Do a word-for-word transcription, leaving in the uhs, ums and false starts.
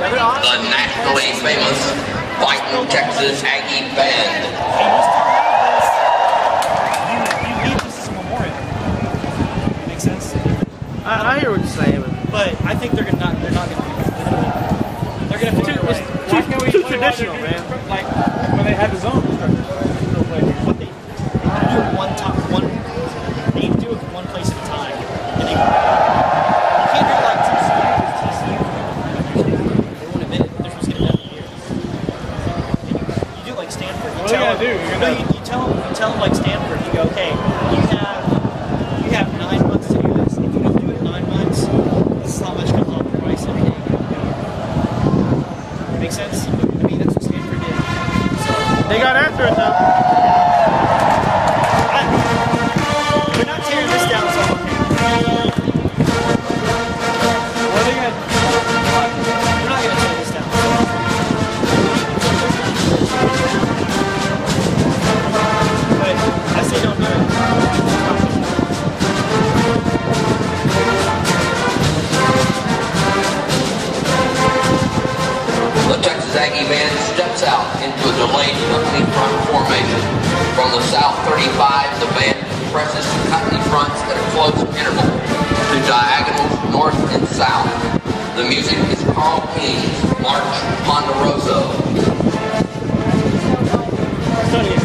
the nationally famous Fighting Texas Aggie Band. You need this as a memorial. Make sense? I, I hear what you're saying. But I think they're gonna not. They're not gonna. They're gonna have to do it. Too, too, too traditional, man. Like when they had the zone instructors. What they, they want to do it one time, one. They need to do it one place at a time. And they, you can't do it like T C U because T C U. They won't admit it. They're supposed to get it done in a year. And you, you do it like Stanford. You What tell are you them, gonna do? You're no, gonna... you, you tell them. You tell them like Stanford. You go, okay. You have you have nine months to do this. If you don't do it in nine months, this is how much comes off the price every day. Make sense? I mean, that's what Stanford did. So They got after it though. I, they're not tearing this down, so I'm okay. What are they gonna They're not gonna tear this down. But I say don't do it. The Texas Aggie Band steps out into a delayed company front formation. From the South thirty-five, the band presses company fronts at a close interval to diagonals north and south. The music is Carl King's March Ponderosa. It's not even